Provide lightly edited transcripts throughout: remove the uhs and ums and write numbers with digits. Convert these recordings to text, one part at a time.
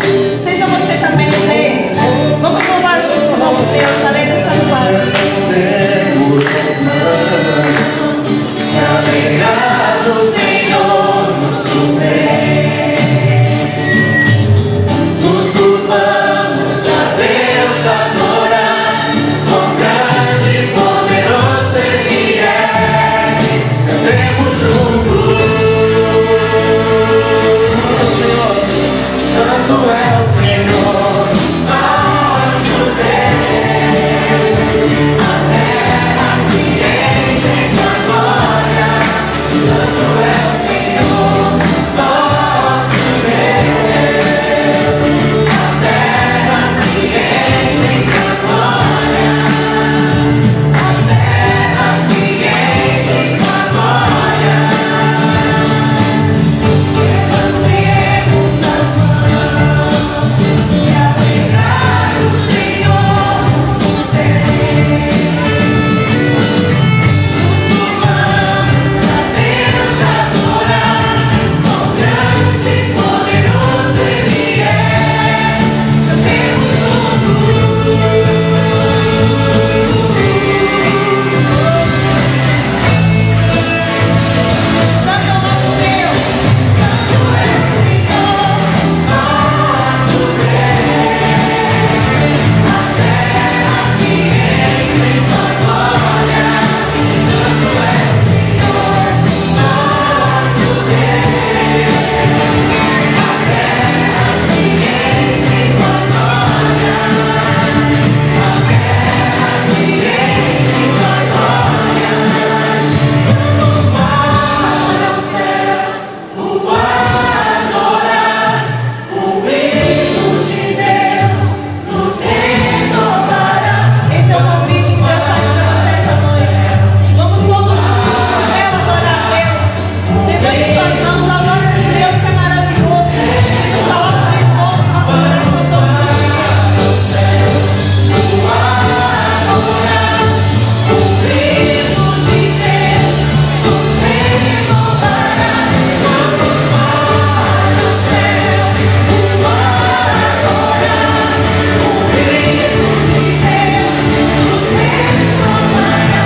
Seja você também um deles. Vamos louvar juntos o nome de Deus, além dessa palavra. Temos as mãos, se alegrar do Senhor nos sustém. Nos curvamos pra Deus adorar, quão grande e poderoso Ele é. Cantemos juntos. Santo é o Senhor, nosso Deus. A terra se enche em sua glória. Santo é o Senhor, nosso Deus. A terra se enche em sua glória. A terra se enche em sua glória. Levantemos as mãos e alegrar o Senhor nos sustém. Nos curvamos pra Deus adorar, quão grande e poderoso Ele é. Cantemos juntos. Santo é o nosso Deus, Santo é o Senhor, nosso Deus. A terra se enche em sua glória. Santo é o Senhor, nosso Deus. A terra se enche em sua glória. A terra se enche em sua glória. Vamos para o céu, o adorar, o hino de Deus nos renovará. Esse é o convite que Deus faz para você essa noite. Vamos todos juntos ao céu adorar a Deus. Levante suas mãos, adore esse Deus que é maravilhoso. Nos coloca em fogo, nós adoramos todos os dias. O adorar, o hino de Deus nos renovará. Vamos para o céu, o adorar, o hino de Deus nos renovará.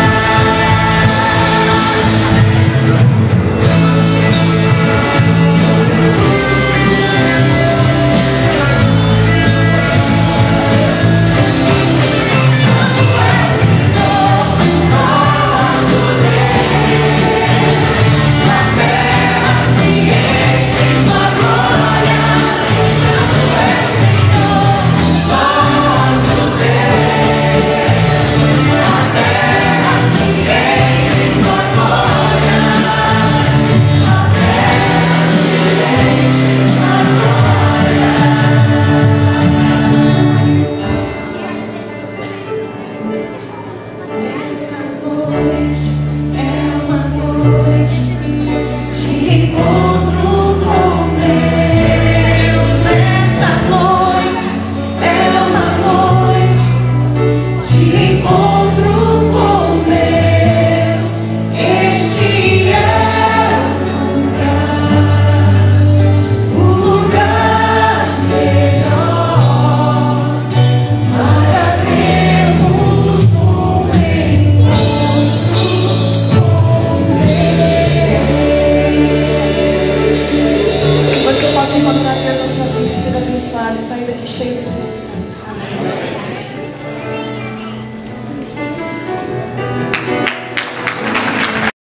Essa noite é uma noite de encontro com Deus. Essa noite é uma noite de encontro com Deus. Este é o lugar melhor para termos um encontro com Deus. Que você possa encontrar Deus na sua vida, ser abençoado e sair daqui cheio do Espírito Santo.